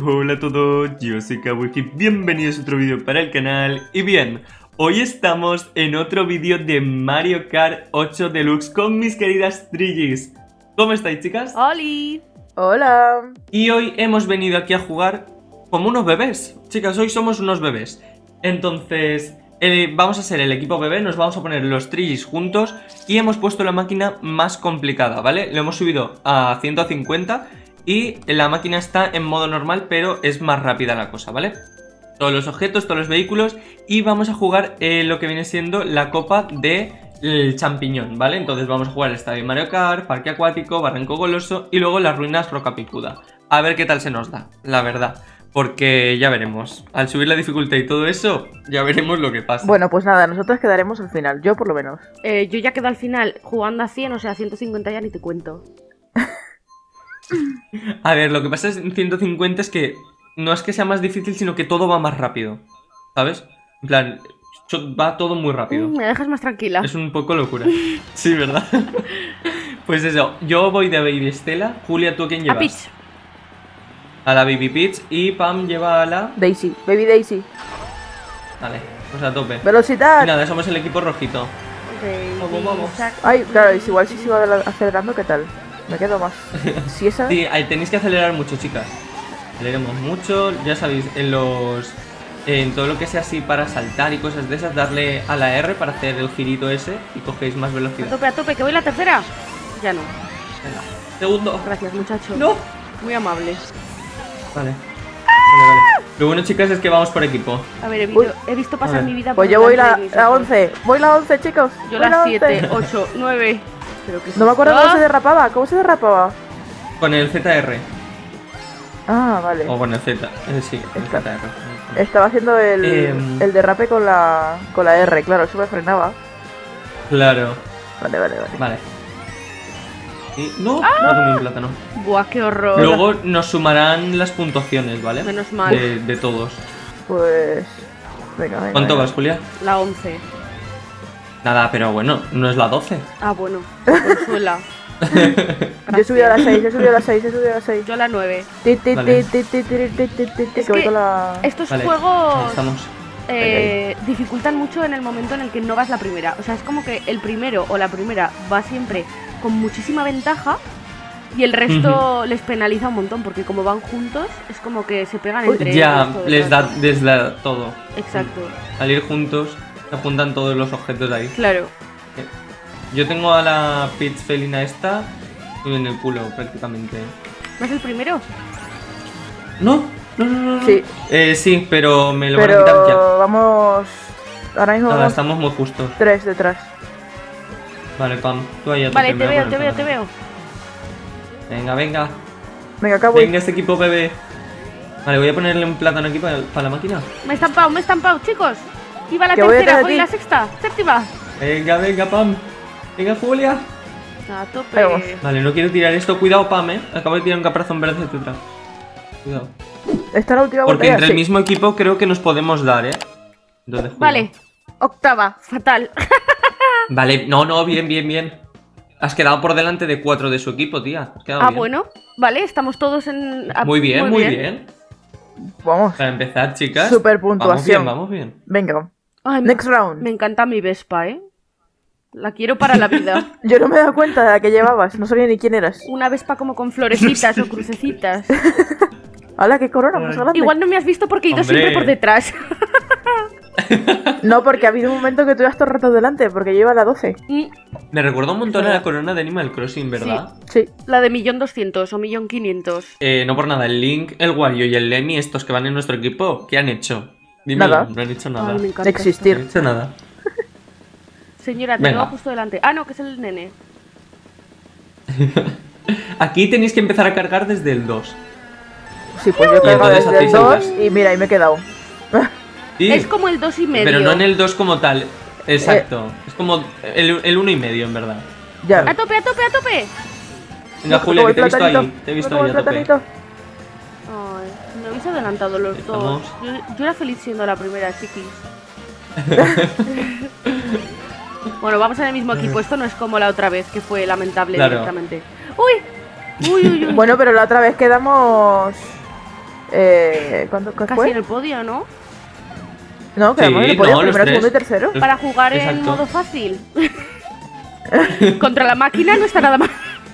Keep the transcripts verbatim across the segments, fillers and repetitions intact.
Hola a todos, yo soy Kabuki, bienvenidos a otro vídeo para el canal. Y bien, hoy estamos en otro vídeo de Mario Kart ocho Deluxe con mis queridas Triggies. ¿Cómo estáis, chicas? ¡Holi! Hola. Y hoy hemos venido aquí a jugar como unos bebés. Chicas, hoy somos unos bebés. Entonces, eh, vamos a ser el equipo bebé, nos vamos a poner los Triggies juntos. Y hemos puesto la máquina más complicada, ¿vale? Lo hemos subido a ciento cincuenta y la máquina está en modo normal, pero es más rápida la cosa, ¿vale? Todos los objetos, todos los vehículos. Y vamos a jugar eh, lo que viene siendo la copa del champiñón, ¿vale? Entonces vamos a jugar el estadio Mario Kart, parque acuático, barranco goloso y luego las ruinas Roca Picuda. A ver qué tal se nos da, la verdad. Porque ya veremos. Al subir la dificultad y todo eso, ya veremos lo que pasa. Bueno, pues nada, nosotros quedaremos al final, yo por lo menos. Eh, yo ya quedo al final jugando a cien, o sea, ciento cincuenta ya ni te cuento. A ver, lo que pasa en ciento cincuenta es que no es que sea más difícil, sino que todo va más rápido, ¿sabes? En plan, va todo muy rápido. Mm, me dejas más tranquila. Es un poco locura. Sí, ¿verdad? Pues eso, yo voy de Baby Estela. Julia, ¿tú a quién llevas? A Peach. A la Baby Peach. Y Pam lleva a la... Daisy, Baby Daisy. Vale, pues a tope. ¡Velocidad! Y nada, somos el equipo rojito. Baby Vamos, vamos. Shark. Ay, claro, es igual si sigo acelerando, ¿qué tal? Me quedo más. Si esa... Sí, ahí tenéis que acelerar mucho, chicas. Aceleremos mucho, ya sabéis, en los... En todo lo que sea así para saltar y cosas de esas, darle a la R para hacer el girito ese y cogéis más A velocidad. tope, a tope, que voy la tercera. Ya no. Venga. Segundo. Gracias, muchacho. No. Muy amable. Vale. Vale, vale. Lo bueno, chicas, es que vamos por equipo. A ver, he, Uy. visto- he visto A pasar ver. mi vida Pues por yo voy delante la, de mis la ojos. once. Voy la once, chicos. Yo Voy la once. siete, ocho, nueve. Pero que No me acuerdo cómo se de... derrapaba. ¿Cómo se derrapaba? Con el Z R. Ah, vale. O con el Z. Eh, sí, con el Está. Z R. Estaba haciendo el, Em. el derrape con la, con la R, claro, eso me frenaba. Claro. Vale, vale, vale. Vale. Y... No, no tomé un plátano. Buah, qué horror. Luego nos sumarán las puntuaciones, ¿vale? Menos mal. De, de todos. Pues... Venga, venga. ¿Cuánto venga. vas, Julia? La once. Nada, pero bueno, no es la doce. Ah, bueno. Consuela. Yo he subido a las seis, he subido a las seis, he subido a las seis. Yo la nueve. Ti, ti, Vale. ti, ti, ti, ti, ti, ti, ti, Es que voy que con la... Estos Vale, ahí juegos estamos. eh, dificultan mucho en el momento en el que no vas la primera. O sea, es como que el primero o la primera va siempre con muchísima ventaja y el resto les penaliza un montón porque como van juntos es como que se pegan Uy, entre Ya, ellos todo el les da, rato. les da todo. Exacto, Al ir juntos, se juntan todos los objetos de ahí. claro. Yo tengo a la Peach felina esta en el culo, prácticamente. ¿No es el primero? No, no, no, no. no. Sí. Eh, sí, pero me lo van a quitar ya. Pero vamos... Ahora mismo Nada, vamos estamos muy justos. tres detrás. Vale, Pam, tú ahí a Vale, tope, te me voy a veo, te poner veo, te plátano. veo. Venga, venga. Venga, acá voy. Venga, este equipo bebé. Vale, voy a ponerle un plátano aquí para, para la máquina. Me he estampado, me he estampado, chicos. Iba la Que voy tercera, detrás de voy ti. la sexta, séptima. Venga, venga, Pam. Venga, Julia. A tope. Vamos. Vale, no quiero tirar esto. Cuidado, Pam, eh. Acabo de tirar un caparazón verde hacia atrás. Cuidado. Esta es la última Porque botella, entre sí. el mismo equipo creo que nos podemos dar, eh. Entonces, cuidado. Vale, octava, fatal. Vale, no, no, bien, bien, bien. Has quedado por delante de cuatro de su equipo, tía. Has quedado Ah, bien. bueno, vale, estamos todos en... ah, Muy bien, muy bien. Vamos. Para empezar, chicas. Super Vamos puntuación. bien, vamos bien. Venga. Ay, me, Next round. me encanta mi Vespa, ¿eh? La quiero para la vida. Yo no me he dado cuenta de la que llevabas, no sabía ni quién eras. Una Vespa como con florecitas o crucecitas. ¡Hala, qué corona más grande! Igual no me has visto porque he ido Hombre. siempre por detrás. No, porque ha habido un momento que tú ibas todo el rato delante, porque yo iba a la doce. Mm, Me recuerda un montón a la corona de Animal Crossing, ¿verdad? Sí. La de millón doscientos o millón quinientos. Eh, no por nada, el Link, el Wario y el Lemmy, estos que van en nuestro equipo, ¿qué han hecho? Dímelo, Nada. no han hecho nada. Ay, me encanta Existir. No han hecho nada. esto. Señora, te Venga. tengo justo delante. Ah, no, que es el nene. Aquí tenéis que empezar a cargar desde el dos. Sí, pues yo he Y cargado entonces desde el hacéis el dos gas. y mira, ahí me he quedado. Sí, Es como el dos y medio. pero no en el dos como tal. Exacto. Es como el, el uno y medio, en verdad. Ya. A tope, a tope, a tope. Venga, No, Julia, como que te he el visto platanito, ahí. Te he visto como ahí el a tope. platanito. Ay, me habéis adelantado los Estamos. dos. Yo, yo era feliz siendo la primera, chiquis. Bueno, vamos en el mismo equipo. Esto no es como la otra vez, que fue lamentable Claro. directamente. ¡Uy! Uy, uy, uy. Bueno, pero la otra vez quedamos Eh, ¿Cuánto qué Casi fue? en el podio, ¿no? No, que Sí, además el no, podio los primero, tres. segundo y tercero. Los- Para jugar en Exacto. modo fácil. Contra la máquina no está nada mal.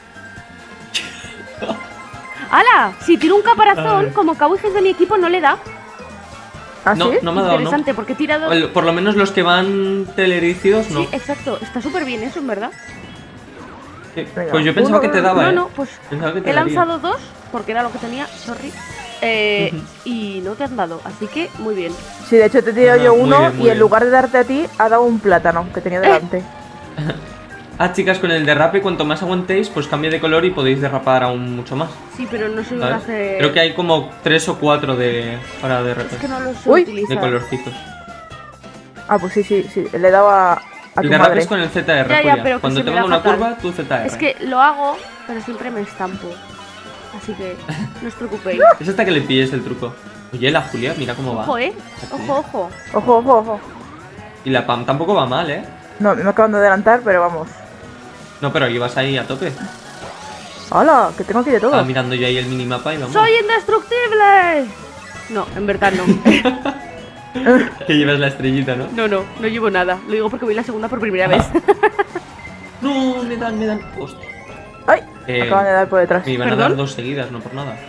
¡Hala! Si tiro un caparazón, Ay. como Kawiges de mi equipo no le da. ¿Ah, No, sí? no me ha dado, no. Interesante, porque he tirado... O- Por lo menos los que van teledirigidos, no. Sí, exacto. Está súper bien eso, en verdad. Sí. Venga, Pues yo pensaba uno, que te daba, no, ¿eh? no, pues Pensaba que te he daría. lanzado dos, porque era lo que tenía, sorry. Eh, Ujú. y no te han dado, así que muy bien. Sí, de hecho te he tirado Ah, yo muy uno bien, muy y en bien. lugar de darte a ti, ha dado un plátano que tenía delante. Ah, chicas, con el derrape, cuanto más aguantéis, pues cambia de color y podéis derrapar aún mucho más. Sí, pero no soy una ¿Sabes? hacer... Creo que hay como tres o cuatro de para derrapar. Es que no lo sé Uy, de De utilizar. colorcitos. Ah, pues sí, sí, sí. Le he dado a, a tu El derrape madre. es con el Z R, Ya, ya, Julia. pero que Cuando se te me ponga da una fatal. curva, tú Z R. Es que lo hago, pero siempre me estampo. Así que no os preocupéis. Es hasta que le pilles el truco. Oye, la Julia, mira cómo va. Ojo, eh. Ojo, ojo. Ojo, ojo, ojo. Y la Pam tampoco va mal, ¿eh? No, me acaban de adelantar, pero vamos. No, pero ibas ahí a tope. ¡Hala! Que tengo aquí de todo. Estaba mirando yo ahí el minimapa y vamos. ¡Soy indestructible! No, en verdad no. Que llevas la estrellita, ¿no? No, no, no llevo nada. Lo digo porque voy la segunda por primera vez. No, me dan, me dan. Hostia. ¡Ay! Eh, Me acaban de dar por detrás. Me iban a ¿Perdón? dar dos seguidas, no por nada.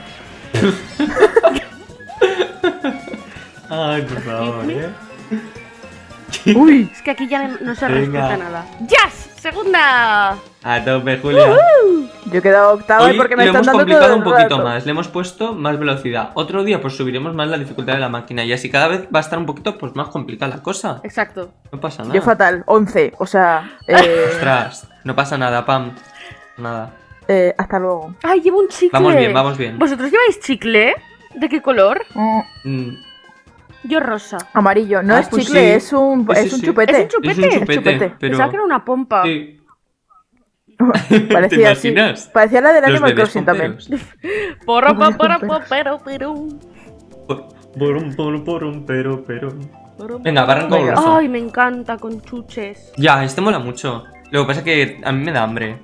Ay, por favor, ¿eh? ¡Uy! Es que aquí ya no se Venga. respeta nada. ¡Yes! ¡Segunda! A tope, Julia. Yo he quedado octava y Hoy porque me lo están hemos dando complicado todo un el poquito rato. más, le hemos puesto más velocidad. Otro día pues subiremos más la dificultad de la máquina y así cada vez va a estar un poquito pues más complicada la cosa. Exacto. No pasa nada. Yo fatal, once. O sea, eh, Ostras, no pasa nada, Pam. Nada. eh, hasta luego. ¡Ay, llevo un chicle! Vamos bien, vamos bien. ¿Vosotros lleváis chicle? ¿De qué color? Mm, Mm, Yo rosa. amarillo. No Ah, es pues chicle, sí. es un, Sí, sí, es un sí. chupete. ¿Es un chupete? es un chupete, chupete. pero... Pensaba que era una pompa. Sí. Parecía así. imaginas? Parecía la del Los Animal bebés Crossing también. pomperos. Porro, Como porro, pomperos. pero, pero. Por- Porum, porum, porum, pero, pero... Venga, arranco Venga. rosa. Ay, me encanta con chuches. Ya, este mola mucho. Lo que pasa es que a mí me da hambre.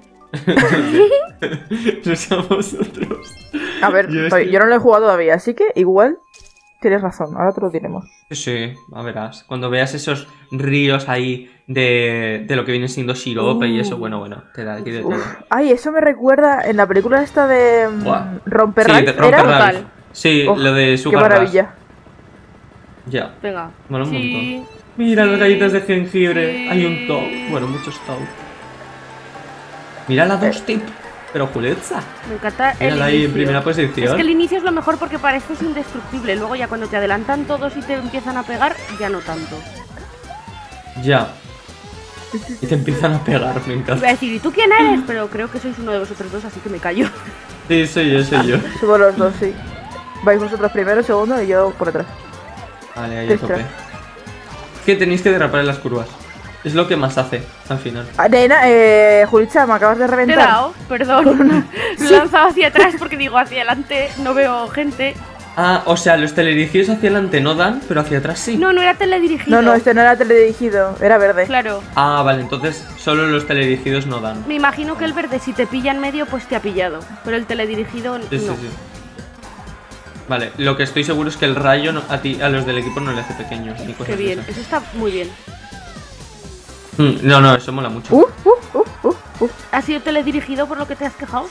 No sé a vosotros. A ver, Yo es oye, que- yo no lo he jugado todavía, así que igual tienes razón. Ahora te lo diremos. Sí, a verás. Cuando veas esos ríos ahí de, de lo que viene siendo sirope y eso, Uh. bueno, bueno, te da aquí de todo. Uf. Ay, eso me recuerda en la película esta de mm, Buah. Romper Sí, Ralph, de ¿era? Romper Total. Ralph. Sí, Oh, lo de Qué Sugar Rush. maravilla. Ya. Venga. Mola un Sí. montón. Mira las Sí. galletas de jengibre. Sí. Hay un top. Bueno, muchos top. Mira la dos tip. Pero Juletza. Me encanta el Mírala ahí en inicio. primera posición. Es que el inicio es lo mejor porque pareces indestructible. Luego ya cuando te adelantan todos y te empiezan a pegar, ya no tanto. Ya. Y te empiezan a pegar, me Iba a encanta. decir, ¿y tú quién eres? Pero creo que sois uno de vosotros dos, así que me callo. Sí, soy yo, soy yo. Somos los dos, sí. Vais vosotros primero, segundo y yo por detrás. Vale, ahí a Extra. tope. Es que tenéis que derrapar en las curvas. Es lo que más hace al final. Ah, Nena, eh, Julitza, me acabas de Te he reventar. dado, perdón. Lo he lanzado hacia atrás porque digo hacia adelante, no veo gente. Ah, o sea, los teledirigidos hacia adelante no dan, pero hacia atrás sí. No, no era teledirigido. No, no, este no era teledirigido, era verde. Claro. Ah, vale, entonces solo los teledirigidos no dan. Me imagino que el verde, si te pilla en medio, pues te ha pillado. Pero el teledirigido Sí, sí, no. sí. Vale, lo que estoy seguro es que el rayo no- a ti, a los del equipo no le hace pequeños ni cosas Qué de bien, esas. eso está muy bien. Mm, No, no, eso mola mucho. Uh, uh, uh, uh, uh. ¿Has sido teledirigido por lo que te has quejado?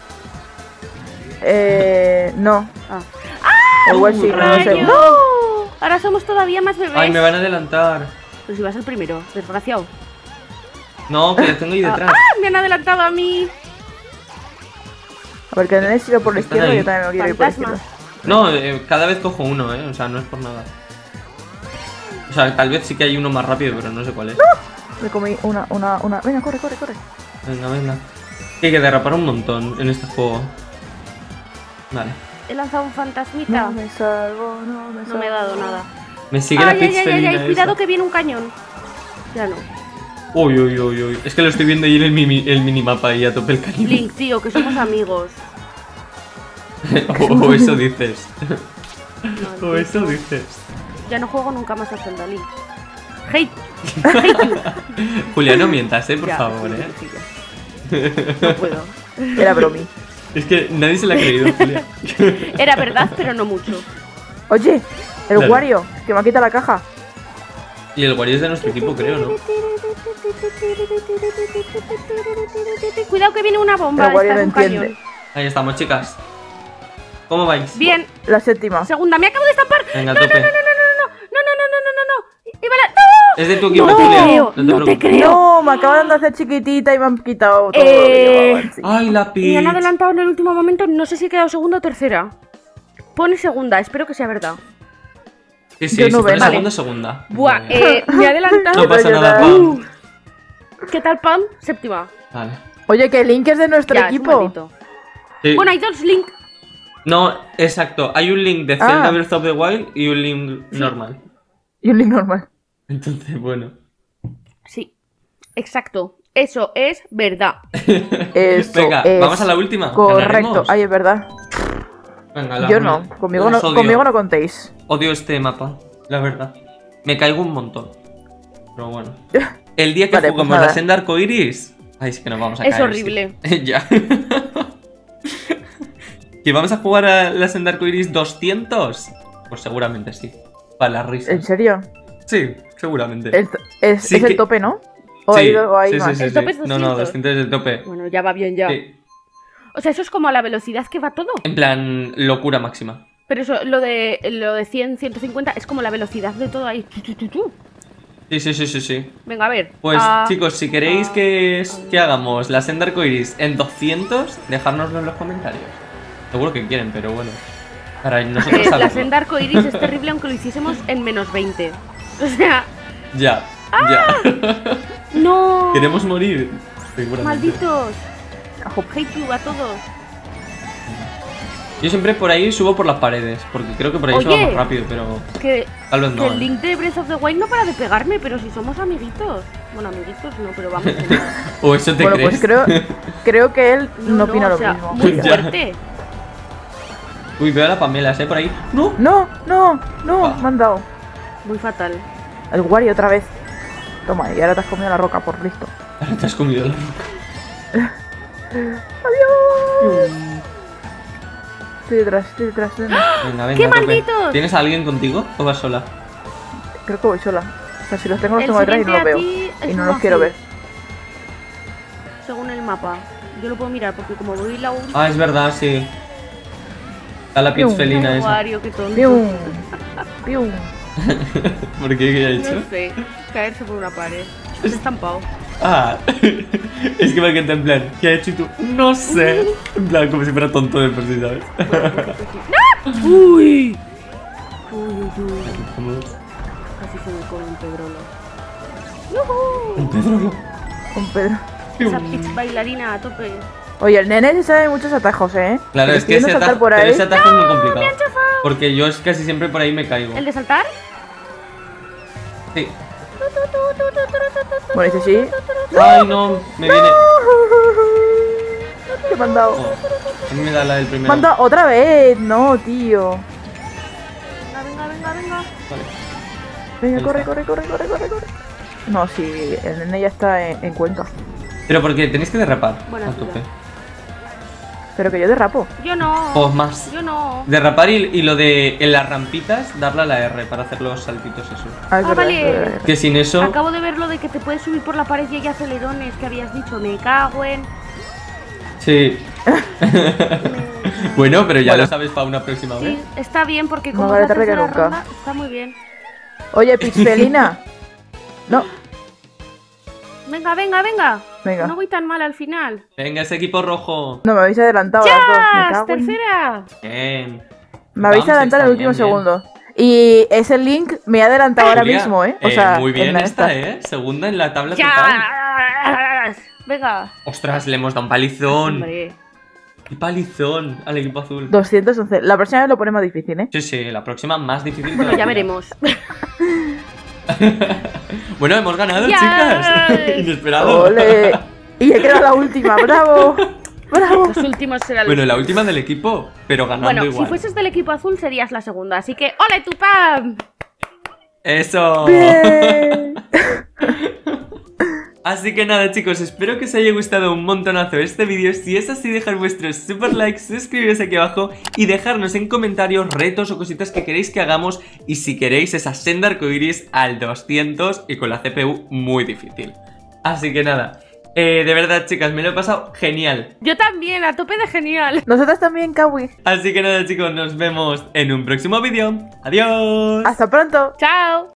Eh, no. Ah. O igual sí, no lo sé. ¡Rayo! Ahora somos todavía más bebés. Ay, me van a adelantar. Pues si vas el primero, desgraciado. No, que les tengo ahí Ah, detrás. ¡ah! Me han adelantado a mí. A ver, que Nene siga por la Están izquierda, ahí. yo también me quiero ir por la Fantasma. izquierda. No, eh, cada vez cojo uno, eh. O sea, no es por nada. O sea, tal vez sí que hay uno más rápido, pero no sé cuál es. Me comí una, una, una. Venga, corre, corre, corre. Venga, venga. Hay que derrapar un montón en este juego. Vale. He lanzado un fantasmita. No me salvo, no me salvo. No me ha dado nada. Me sigue la Ay, ay, ay, ay, pixelina ay, esa. cuidado que viene un cañón. Ya no. Uy, uy, uy, uy. Es que lo estoy viendo ahí en el, mini, el minimapa y a tope el cañón. Link, tío, que somos amigos. o, o eso dices. o Maldito. eso dices. Ya no juego nunca más a Zelda Link. Hate. Hate you. Julia, no mientas, eh, por Ya, favor, sí, eh. sí, sí, ya. No puedo. Era bromi. Es que nadie se la ha creído, Julia. Era verdad, pero no mucho. Oye, el Dale. Wario, que me ha quitado la caja. Y el Wario es de nuestro equipo, creo, ¿no? Cuidado que viene una bomba. El Wario esta no es un entiende. cañón. Ahí estamos, chicas. ¿Cómo vais? Bien. La séptima. Segunda, me acabo de estampar. Venga, no, no, no, tope. no, no, no, no, no, no, no, no, no, no. Iba la... ¡No! Es de tu equipo, No te Julia. creo, te no te preocupes. creo. No, me acaban de hacer chiquitita y me han quitado todo Eh, lo que llevaba encima. Ay, la Me Peach. han adelantado en el último momento. No sé si he quedado segunda o tercera. Pone segunda, espero que sea verdad. Sí, sí, Yo si no pones veo. segunda, segunda. Buah, Vale. eh, me he adelantado. No pasa Quiero nada, llorar. Pam. ¿Qué tal, Pam? Séptima. Vale. Oye, que Link es de nuestro Ya, es un equipo. maldito. Sí. Bueno, hay dos Link. No, exacto. Hay un link de Ah. Zelda Breath of the Wild y un link normal. Y un Link normal. Entonces, bueno. Sí, exacto. Eso es verdad. Eso Venga, es vamos a la última. Correcto. ¿Ganaremos? Ay, es verdad. Venga, la- Yo no. Conmigo las no, odio. conmigo no contéis. Odio este mapa, la verdad. Me caigo un montón. Pero bueno. El día que Vale, pues juguemos nada. la senda arcoiris. Ay, es que nos vamos a Es caer. horrible. sí. ya. ¿Que vamos a jugar a la senda arcoiris doscientos? Pues seguramente sí. Para las risas. ¿En serio? Sí, seguramente. El- es Sí es que- el tope, ¿no? ¿O sí, hay, o hay sí, sí, más? sí, ¿El sí. tope es No, no, doscientos? doscientos es el tope. Bueno, ya va bien ya. Sí. O sea, eso es como a la velocidad que va todo. En plan, locura máxima. Pero eso, lo de lo de cien, ciento cincuenta es como la velocidad de todo ahí. Tu, tu, tu, tu. Sí, sí, sí, sí, sí. Venga, a ver. Pues Ah, chicos, si queréis ah, que, que hagamos la senda arcoiris en doscientos, dejárnoslo en los comentarios. Seguro que quieren, pero bueno. Para nosotros eh, la saberlo. senda arcoiris es terrible aunque lo hiciésemos en menos veinte. O sea, Ya, ya. no. Queremos morir. Seguramente. Malditos. Ajo. Hate you a todos. Yo siempre por ahí subo por las paredes, porque creo que por ahí se va Oye. más rápido, pero Que, tal vez que no. el ¿eh? link de Breath of the Wild no para de pegarme, pero si somos amiguitos. Bueno, amiguitos no, pero vamos. que no. O eso te Bueno, crees. pues creo, creo que él no, No, opina o lo sea, mismo. muy Ya. fuerte. Uy, veo a la Pamela, ¿eh? Por ahí. ¡No! No, no, no, Ah. me han dado. Muy fatal. El Wario otra vez. Toma, y ahora te has comido la roca, por listo. Ahora te has comido la roca. ¡Adiós! Estoy detrás, estoy detrás. ven. Venga, venga. ¡Qué a tope. malditos! ¿Tienes a alguien contigo o vas sola? Creo que voy sola. O sea, si los tengo, los El tengo detrás y no los siguiente veo. aquí es Y no un los quiero azul. ver. Según el mapa. Yo lo puedo mirar porque como voy la última. Ah, es verdad, sí. Está la Pium. pitch felina esa. Wario, qué tonto. Pium. Pium. ¿Por qué? ¿Qué ha hecho? No sé, caerse por una pared. Se ha estampado. Ah, es que me encanta en plan, ¿qué ha hecho y tú? No sé. En plan, como si fuera tonto de por sí, ¿sabes? ¡No! ¡Uy! Uy, uy, uy. Vamos. Casi se me come un pedrolo. ¡Yujú! Un Pedro. Con Pedro. Esa pitch bailarina a tope. Oye, el nene se sabe muchos atajos, ¿eh? Claro, Me es estoy que viendo ese saltar atajo, por pero ahí. ese atajo es muy complicado. ¡Me han chafado! Porque yo es casi siempre por ahí me caigo. ¿El de saltar? Sí. Bueno, dice sí. Ay, no, me viene. ¿Qué me han dado? Oh, a mí me da la del Me primero. han dado otra vez. No, tío. Venga, venga, venga, venga. Vale. Venga, Ahí corre, está. corre, corre, corre, corre, corre. No, sí, el nene ya está en, en Cuenca. Pero porque tenéis que derrapar Buena a ciudad. tope. Pero que yo derrapo. Yo no. O más. Yo no. Derrapar y, y lo de en las rampitas, darle a la R para hacer los saltitos esos. Ah, es Ah, verdad, vale. es verdad, es Que sin eso. Acabo de ver lo de que te puedes subir por la pared y hay acelerones que habías dicho. Me cago en. Sí. Bueno, pero ya Bueno. lo sabes para una próxima vez. Sí, está bien porque No como vale es la tarde que tercera nunca. ronda, está muy bien. verdad. Oye, Pixelina. No, Venga, venga, venga. venga. No voy tan mal al final. Venga, ese equipo rojo. No, me habéis adelantado las dos. Me ¡Ya! cago en- ¡Tercera! Bien. Me habéis Vamos, adelantado en el está último bien, bien. segundo. Y ese link me ha adelantado ahora Julia, mismo, ¿eh? O sea, muy bien en la esta, ¿eh? Segunda en la tabla total. ¡Ya! Venga. Ostras, le hemos dado un palizón. Hombre. Qué palizón al equipo azul. doscientos once. La próxima vez lo pone más difícil, ¿eh? Sí, sí, la próxima más difícil. Bueno, ya todavía. veremos. Bueno, hemos ganado, Ya. chicas. Inesperado. ¡Ole! Y he quedado la última, ¡bravo! ¡Bravo! Los últimos serán los Bueno, la última del equipo, pero ganando Bueno, igual. si fueses del equipo azul serías la segunda, así que ¡hola tu pam! Eso. ¡Bien! Así que nada chicos, espero que os haya gustado un montonazo este vídeo. Si es así, dejad vuestros super likes, suscribiros aquí abajo y dejarnos en comentarios retos o cositas que queréis que hagamos. Y si queréis esa senda arcoiris al doscientos y con la C P U muy difícil. Así que nada, eh, de verdad chicas, me lo he pasado genial. Yo también, a tope de genial. Nosotras también, Kawi. Así que nada chicos, nos vemos en un próximo vídeo. Adiós. Hasta pronto. Chao.